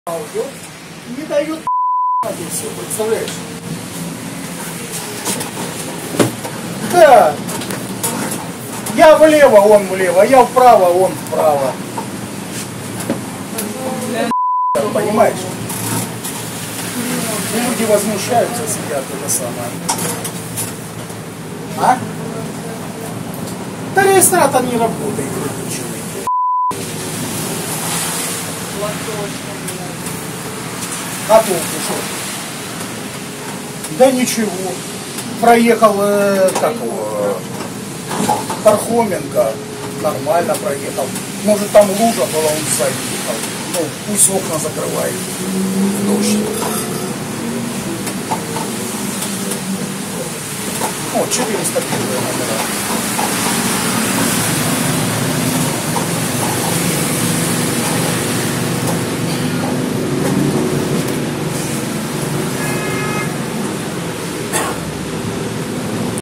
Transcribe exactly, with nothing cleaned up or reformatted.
аудио не дают все, представляешь? Да. Я влево, он влево, я вправо, он вправо. Понимаешь? И люди возмущаются, сидят это самое. А? Да реестратор не работает, выключенный. А толку что? Да ничего. Проехал, э, как его, Пархоменко, нормально проехал. Может там лужа была, он заехал. Ну, пусть окна закрывает в дождь. О, четыреста первые номера.